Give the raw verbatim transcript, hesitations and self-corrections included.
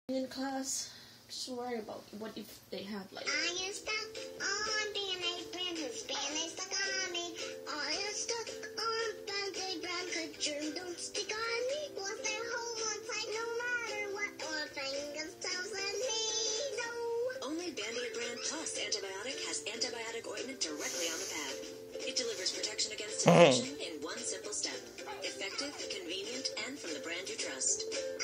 In class, I'm just worried about what if they have like. I am stuck on Band-Aid brand, whose Band-Aid stuck on me. I am stuck on Band-Aid brand, cause germs don't stick on me. Once they're home on tight, no matter what, or fingers, toes, and knees. No. Only Band-Aid brand plus antibiotic has antibiotic ointment directly on the pad. It delivers protection against infection in one simple step. Effective, convenient, and from the brand you trust.